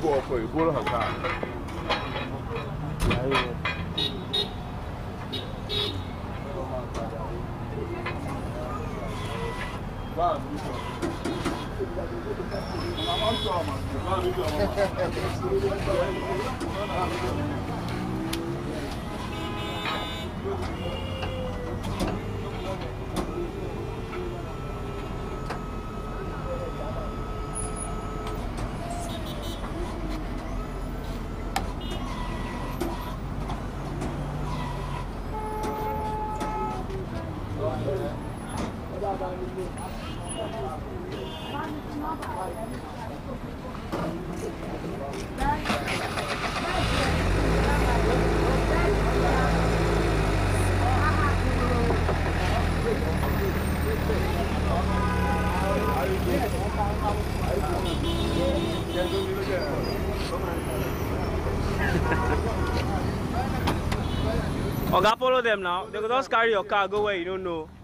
go for you, go her car. Oga, follow them now. They could just carry your car, go where you don't know.